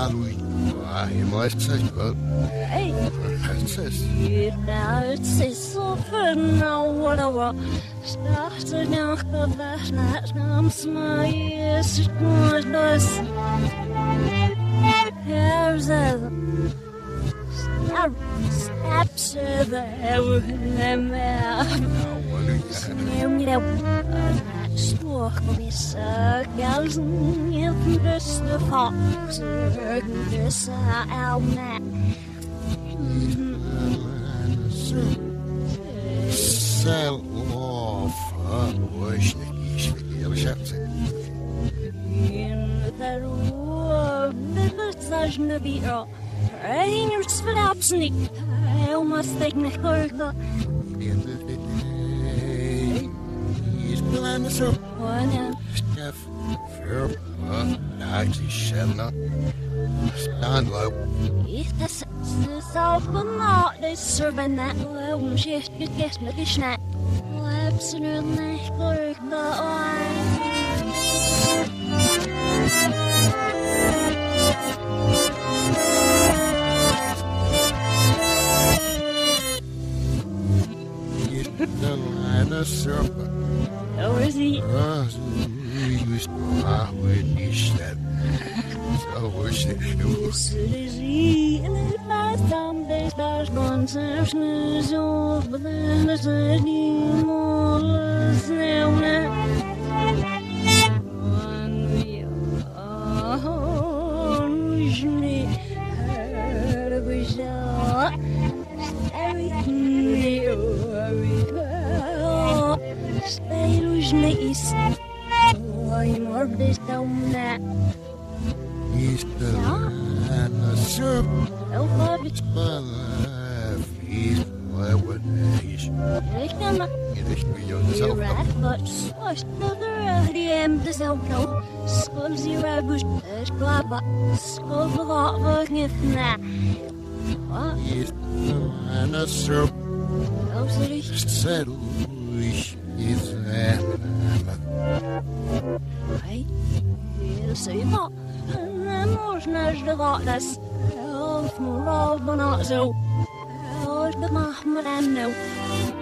lui. Hij moest zeggen wel. Hey, Het is. it's so fun now, whatever. Started now, that night, I'm smiles, it was us. Here's a snaps the Stork is gals in the fox, this almanac. Sell off. Wish ik schätze. In the room, the version of the earl. Rain your slaps, Nick. I almost think the corker. He's blind as a One Steph. Fair. Hij schemna. Stand low. is the self not this servant that will shift to get me the snack. Absolutely corker. The line of serpent. How is he? Used with each that. So was it. Is he? And it last some days, there's one surface of the anymore. One view. Usually, her wish stay is I'm always down that. He's the line of serpent. Oh, Bobby, He's my what he's. I cannot. Echt wie jou You're zelf. right, but I still the end the sound no. Skull zero bush, squabba, skull for that working now. What? He's the line of serpent. Oh, city. Settle ich is Hey, you see what? And można żdżać. Elf more of not so. Elf the Mahmoud and no.